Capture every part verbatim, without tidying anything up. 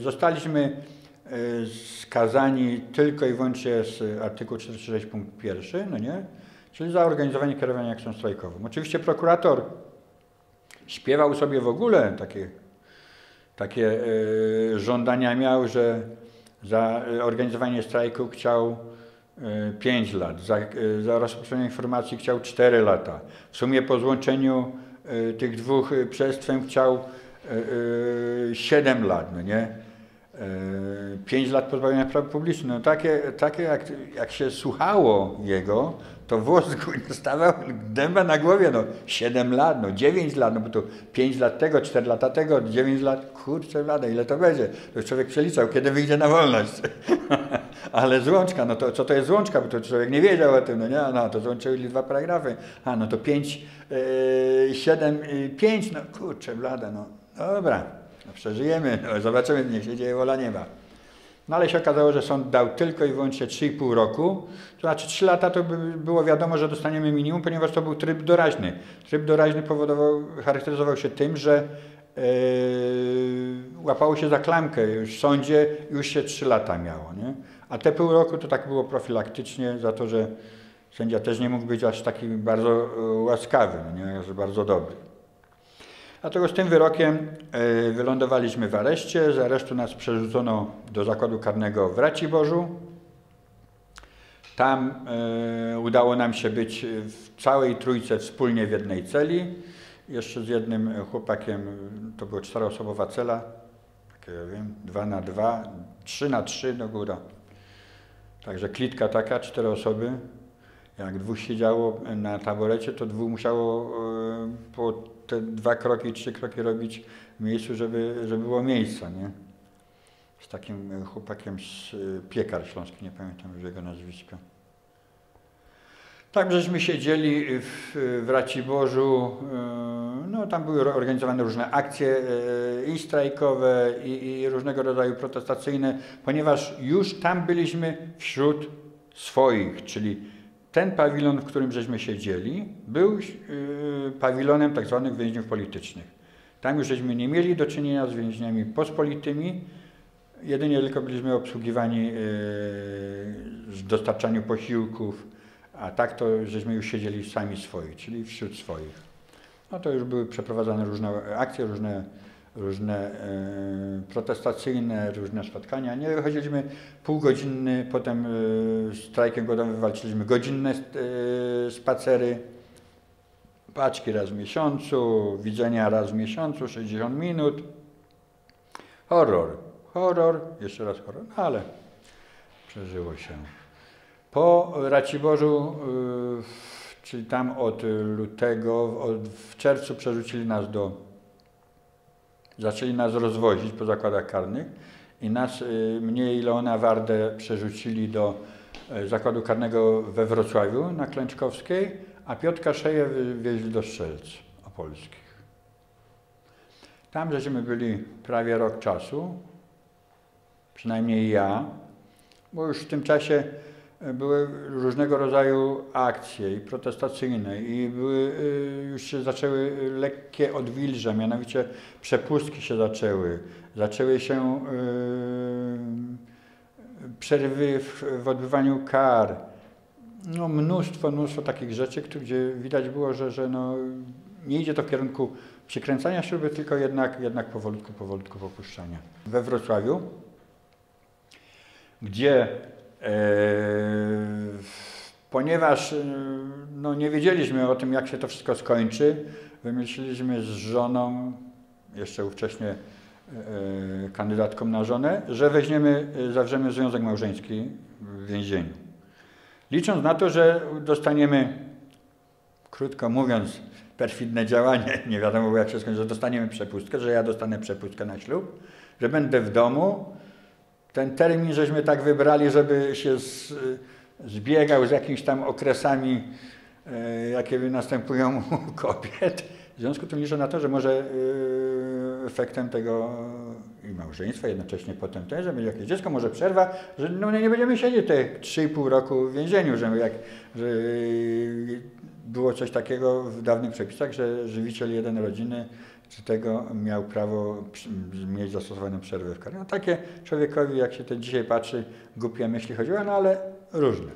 zostaliśmy skazani tylko i wyłącznie z artykułu czterdzieści sześć punkt pierwszy, no nie? Czyli za organizowanie kierowania akcją strajkową. Oczywiście prokurator śpiewał sobie w ogóle takie, takie e, żądania miał, że za organizowanie strajku chciał e, pięć lat, za, e, za rozpowszechnienie informacji chciał cztery lata. W sumie po złączeniu e, tych dwóch przestępstw chciał e, e, siedem lat, no nie? pięć lat pozbawienia praw publicznych. No takie, takie jak, jak się słuchało jego, to włos stawał dęba na głowie, no siedem lat, no dziewięć lat, no bo to pięć lat tego, cztery lata tego, dziewięć lat, kurczę blada, ile to będzie? To już człowiek przeliczał, kiedy wyjdzie na wolność. Ale złączka, no to co to jest złączka, bo to człowiek nie wiedział o tym, no nie, no to złączyli dwa paragrafy, a no to pięć, siedem, pięć, no kurczę blada, no dobra. No przeżyjemy, no zobaczymy, niech się dzieje wola nieba. No ale się okazało, że sąd dał tylko i wyłącznie trzy i pół roku. To znaczy trzy lata to by było wiadomo, że dostaniemy minimum, ponieważ to był tryb doraźny. Tryb doraźny powodował, charakteryzował się tym, że yy, łapało się za klamkę. Już w sądzie już się trzy lata miało. Nie? A te pół roku to tak było profilaktycznie za to, że sędzia też nie mógł być aż taki bardzo łaskawy, no nie? Bardzo dobry. Dlatego z tym wyrokiem y, wylądowaliśmy w areszcie. Z aresztu nas przerzucono do zakładu karnego w Raciborzu. Tam y, udało nam się być w całej trójce wspólnie w jednej celi. Jeszcze z jednym chłopakiem, to była czteroosobowa cela, takie ja wiem, dwa na dwa, trzy na trzy do góra. Także klitka taka, cztery osoby. Jak dwóch siedziało na taborecie, to dwóch musiało y, po te dwa kroki, trzy kroki robić w miejscu, żeby, żeby było miejsca, nie? Z takim chłopakiem z Piekar Śląski, nie pamiętam już jego nazwiska. Tak żeśmy siedzieli w, w Raciborzu, no tam były organizowane różne akcje i strajkowe, i, i różnego rodzaju protestacyjne, ponieważ już tam byliśmy wśród swoich, czyli ten pawilon, w którym żeśmy siedzieli, był yy, pawilonem tak zwanych więźniów politycznych. Tam już żeśmy nie mieli do czynienia z więźniami pospolitymi, jedynie tylko byliśmy obsługiwani yy, w dostarczaniu posiłków, a tak to żeśmy już siedzieli sami swoi, czyli wśród swoich. No to już były przeprowadzane różne akcje, różne, różne yy, protestacyjne, różne spotkania. Nie wychodziliśmy półgodzinny, potem yy, strajkiem głodowym walczyliśmy godzinne yy, spacery, paczki raz w miesiącu, widzenia raz w miesiącu, sześćdziesiąt minut. Horror, horror, jeszcze raz horror, ale przeżyło się. Po Raciborzu, yy, czyli tam od lutego, od, w czerwcu przerzucili nas do Zaczęli nas rozwozić po zakładach karnych i nas, mnie i Leona Wardę przerzucili do zakładu karnego we Wrocławiu na Klęczkowskiej, a Piotrka Szeję wywieźli do Strzelc Opolskich. Tam żeśmy byli prawie rok czasu, przynajmniej ja, bo już w tym czasie były różnego rodzaju akcje i protestacyjne i były, już się zaczęły lekkie odwilże, mianowicie przepustki się zaczęły, zaczęły się yy, przerwy w, w odbywaniu kar. No mnóstwo, mnóstwo takich rzeczy, gdzie widać było, że, że no, nie idzie to w kierunku przykręcania śruby, tylko jednak, jednak powolutku, powolutku popuszczania. We Wrocławiu, gdzie E, ponieważ no, nie wiedzieliśmy o tym, jak się to wszystko skończy, wymyśliliśmy z żoną, jeszcze ówcześnie e, kandydatką na żonę, że weźmiemy, zawrzemy związek małżeński w więzieniu. Licząc na to, że dostaniemy, krótko mówiąc, perfidne działanie, nie wiadomo jak się skończy, że dostaniemy przepustkę, że ja dostanę przepustkę na ślub, że będę w domu. Ten termin żeśmy tak wybrali, żeby się z, zbiegał z jakimiś tam okresami, e, jakie następują u kobiet. W związku z tym liczę na to, że może e, efektem tego i małżeństwa, jednocześnie potem też, że będzie jakieś dziecko, może przerwa, że no, nie będziemy siedzieć te trzy i pół roku w więzieniu, że, jak, że było coś takiego w dawnych przepisach, że żywiciel jeden rodziny czy tego miał prawo mieć zastosowaną przerwę w karze. No takie człowiekowi, jak się to dzisiaj patrzy, głupie myśli chodziło, no ale różne.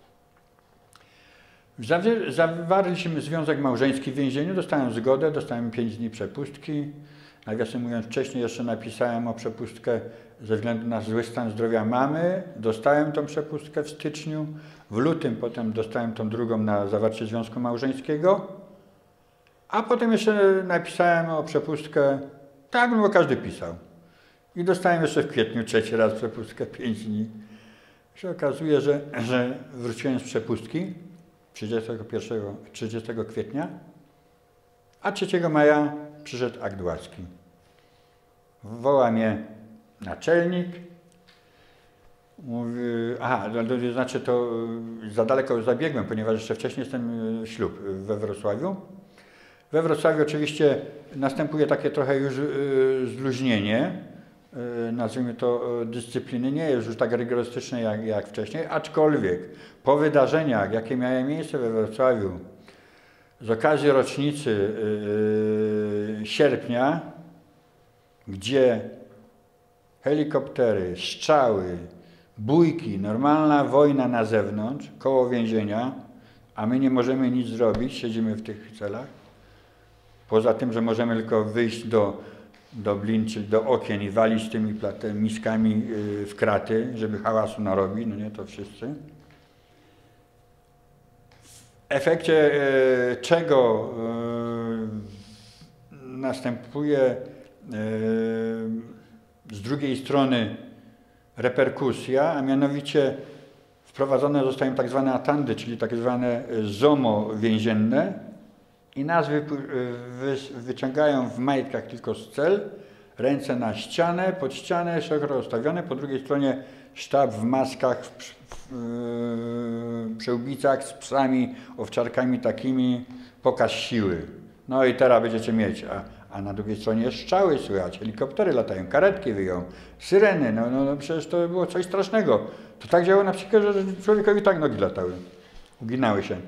Zawarliśmy związek małżeński w więzieniu, dostałem zgodę, dostałem pięć dni przepustki. Nawiasem mówiąc, wcześniej jeszcze napisałem o przepustkę ze względu na zły stan zdrowia mamy. Dostałem tą przepustkę w styczniu. W lutym potem dostałem tą drugą na zawarcie związku małżeńskiego. A potem jeszcze napisałem o przepustkę, tak, no bo każdy pisał. I dostałem jeszcze w kwietniu trzeci raz przepustkę, pięć dni. Się okazuje, że, że wróciłem z przepustki trzydziestego kwietnia, a trzeciego maja przyszedł akt łaski. Woła mnie naczelnik, mówi, aha, to znaczy to za daleko zabiegłem, ponieważ jeszcze wcześniej jestem ślub we Wrocławiu. We Wrocławiu oczywiście następuje takie trochę już zluźnienie, nazwijmy to dyscypliny, nie jest już tak rygorystyczne jak, jak wcześniej, aczkolwiek po wydarzeniach, jakie miały miejsce we Wrocławiu z okazji rocznicy yy, sierpnia, gdzie helikoptery, strzały, bójki, normalna wojna na zewnątrz, koło więzienia, a my nie możemy nic zrobić, siedzimy w tych celach. Poza tym, że możemy tylko wyjść do, do blin, czyli do okien i walić tymi miskami yy, w kraty, żeby hałasu narobić, no nie, to wszyscy. W efekcie yy, czego yy, następuje z drugiej strony reperkusja, a mianowicie wprowadzone zostają tak zwane atandy, czyli tak zwane ZOMO więzienne i nas wy, wy, wyciągają w majtkach tylko z cel, ręce na ścianę, pod ścianę, szeroko rozstawione, po drugiej stronie sztab w maskach, w, w, w przyłbicach z psami, owczarkami takimi, pokaz siły. No i teraz będziecie mieć. A, A na drugiej stronie strzały słychać, helikoptery latają, karetki wyją, syreny, no, no, no przecież to było coś strasznego. To tak działo na przykład, że człowiekowi tak nogi latały, uginały się.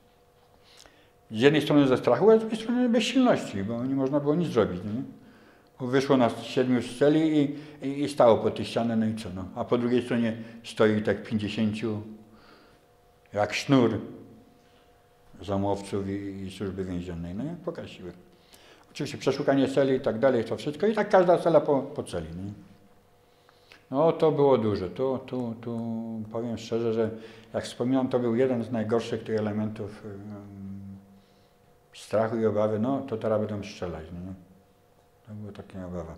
Z jednej strony ze strachu, a z drugiej strony bezsilności, bo nie można było nic zrobić. Nie? Bo wyszło nas siedmiu z celi i, i, i stało po tej ścianie, no i co? No. A po drugiej stronie stoi tak pięćdziesięciu, jak sznur zamowców i, i służby więziennej. No i pokaż siłę. Oczywiście przeszukanie celi i tak dalej, to wszystko i tak każda cela po, po celi. Nie? No to było duże. Tu, tu, tu powiem szczerze, że jak wspominam, to był jeden z najgorszych tych elementów um, strachu i obawy. No to teraz będą strzelać. Nie? To była taka obawa.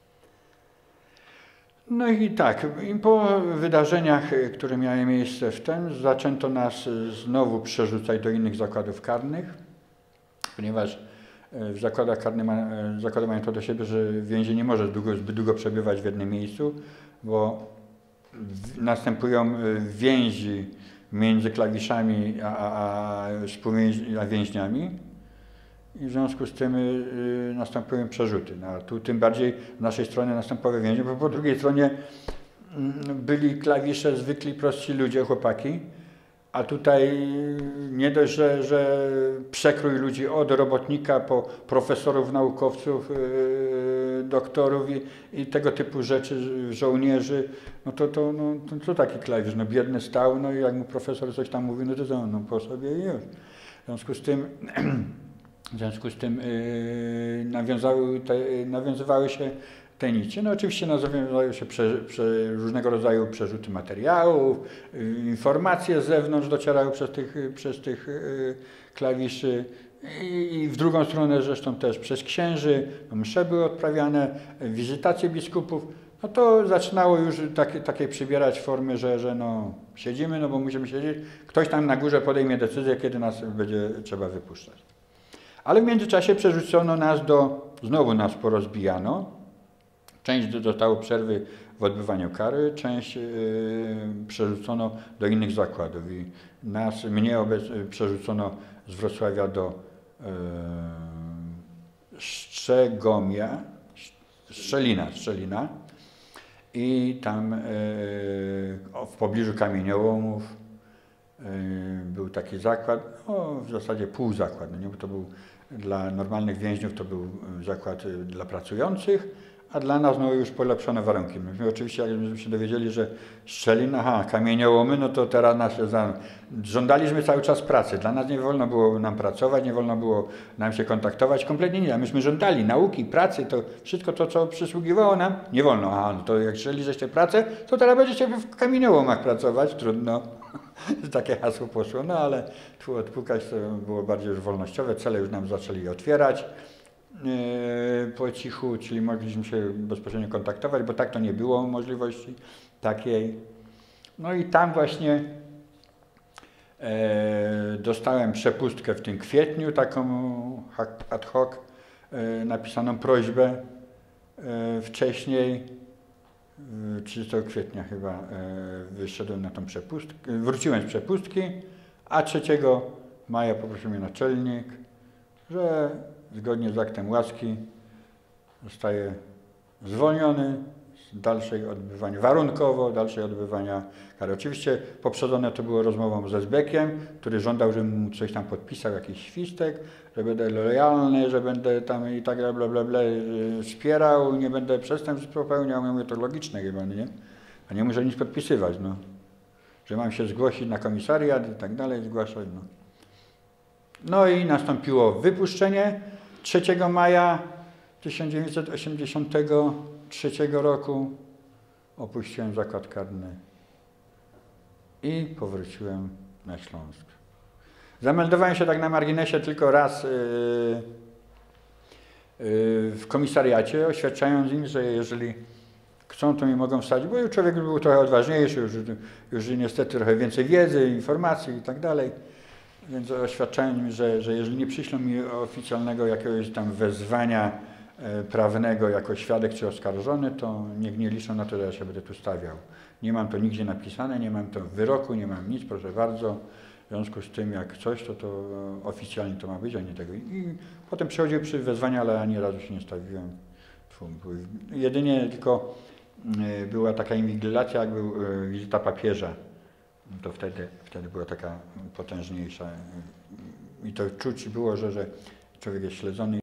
No i tak, i po wydarzeniach, które miały miejsce w tym, zaczęto nas znowu przerzucać do innych zakładów karnych, ponieważ w zakładach karnych ma, zakłady mają to do siebie, że więzień nie może długo, zbyt długo przebywać w jednym miejscu, bo w, następują więzi między klawiszami a, a, a więźniami i w związku z tym y, następują przerzuty. No, tu tym bardziej z naszej strony następowały więzień, bo po drugiej stronie y, byli klawisze zwykli, prości ludzie, chłopaki, a tutaj nie dość, że, że przekrój ludzi od robotnika po profesorów, naukowców, yy, doktorów i, i tego typu rzeczy, żołnierzy, no to, to, no, to co taki klawisz, no biedny stał, no i jak mu profesor coś tam mówi, no to co, no po sobie i już. W związku z tym, w związku z tym yy, nawiązały te, nawiązywały się te nici. No oczywiście nawiązały się prze, prze, różnego rodzaju przerzuty materiałów, y, informacje z zewnątrz docierały przez tych, przez tych y, klawiszy I, i w drugą stronę zresztą też przez księży, msze były odprawiane, wizytacje biskupów. No to zaczynało już takie, takie przybierać formy, że, że no siedzimy, no bo musimy siedzieć. Ktoś tam na górze podejmie decyzję, kiedy nas będzie trzeba wypuszczać. Ale w międzyczasie przerzucono nas do, znowu nas porozbijano. Część dostało przerwy w odbywaniu kary, część yy, przerzucono do innych zakładów. I nas, mnie obec, przerzucono z Wrocławia do yy, Szczegomia, Strzelina, Strzelina i tam yy, w pobliżu kamieniołomów był taki zakład, no, w zasadzie półzakład, no nie, bo to był dla normalnych więźniów to był zakład dla pracujących, a dla nas no, już polepszone warunki. Myśmy oczywiście, jakbyśmy się dowiedzieli, że Szczelin, aha, kamieniołomy, no to teraz nas się za... żądaliśmy cały czas pracy. Dla nas nie wolno było nam pracować, nie wolno było nam się kontaktować, kompletnie nie. A myśmy żądali nauki, pracy, to wszystko to, co przysługiwało nam, nie wolno. Aha, no to jak chcieli żeście pracę, to teraz będziecie w kamieniołomach pracować, trudno. Takie hasło poszło, no ale tu odpukać to było bardziej już wolnościowe, cele już nam zaczęli otwierać yy, po cichu, czyli mogliśmy się bezpośrednio kontaktować, bo tak to nie było możliwości takiej. No i tam właśnie yy, dostałem przepustkę w tym kwietniu, taką ad hoc yy, napisaną prośbę yy, wcześniej. trzydziestego kwietnia chyba wyszedłem na tą przepustkę, wróciłem z przepustki, a trzeciego maja poprosił mnie naczelnik, że zgodnie z aktem łaski zostaje zwolniony z dalszej odbywania, warunkowo dalszej odbywania kary. Oczywiście poprzedzone to było rozmową ze Zbekiem, który żądał, żebym mu coś tam podpisał, jakiś świstek, że będę lojalny, że będę tam i tak bla bla bla wspierał, nie będę przestępstw popełniał. Ja mówię, to logiczne chyba, nie? A nie muszę nic podpisywać, no. Że mam się zgłosić na komisariat i tak dalej, zgłaszać, no. No i nastąpiło wypuszczenie trzeciego maja tysiąc dziewięćset osiemdziesiątego trzeciego roku. Opuściłem zakład karny i powróciłem na Śląsk. Zameldowałem się tak na marginesie tylko raz yy, yy, w komisariacie, oświadczając im, że jeżeli chcą, to mi mogą wsadzić, bo człowiek był trochę odważniejszy, już, już niestety trochę więcej wiedzy, informacji i tak dalej. Więc oświadczałem im, że, że jeżeli nie przyślą mi oficjalnego jakiegoś tam wezwania e, prawnego jako świadek czy oskarżony, to niech nie liczą na to, że ja się będę tu stawiał. Nie mam to nigdzie napisane, nie mam to w wyroku, nie mam nic, proszę bardzo. W związku z tym, jak coś, to to oficjalnie to ma być, a nie tego. I potem przychodziły przy wezwania, ale ani razu się nie stawiłem. Jedynie tylko e, była taka inwigilacja, jak był e, wizyta papieża. To wtedy, wtedy była taka potężniejsza i to czuć było, że, że człowiek jest śledzony.